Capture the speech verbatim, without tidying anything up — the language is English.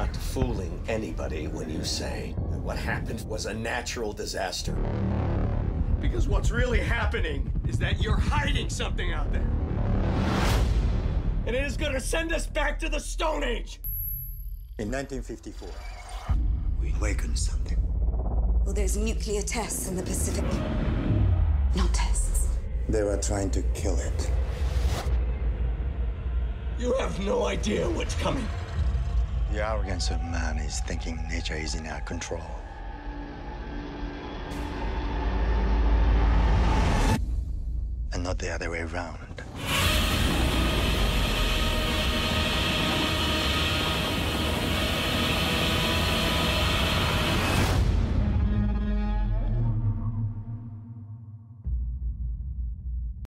not fooling anybody when you say that what happened was a natural disaster. Because what's really happening is that you're hiding something out there. And it is gonna send us back to the Stone Age! In nineteen fifty-four, we awakened something. Well, there's nuclear tests in the Pacific. Not tests. They were trying to kill it. You have no idea what's coming. The arrogance of man is thinking nature is in our control. And not the other way around.